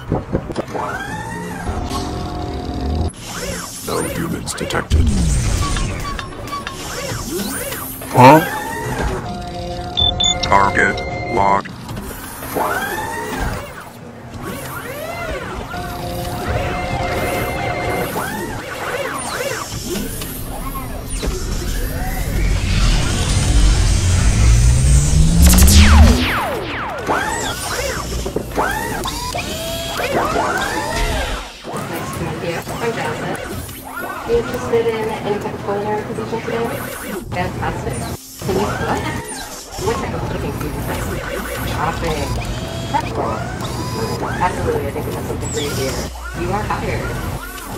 No humans detected. Huh? Target locked. I'm Jasmine. Are you interested in any type of culinary position today? Fantastic. Can you cook? What type of cooking do you prefer? Shopping. Practical. Absolutely, I think we have something for you here. You are hired.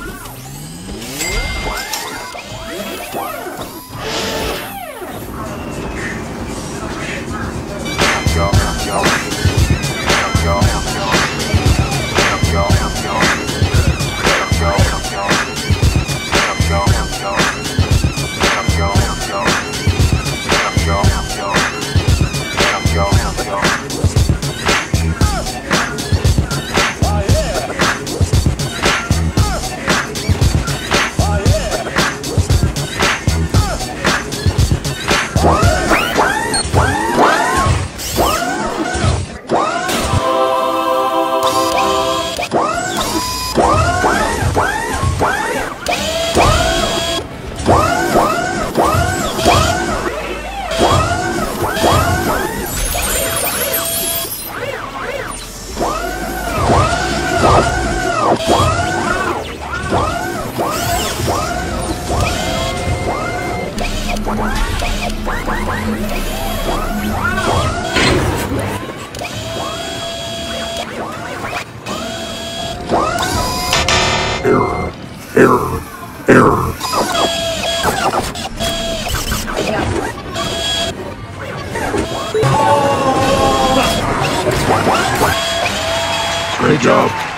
Error. Error. Error. Great job.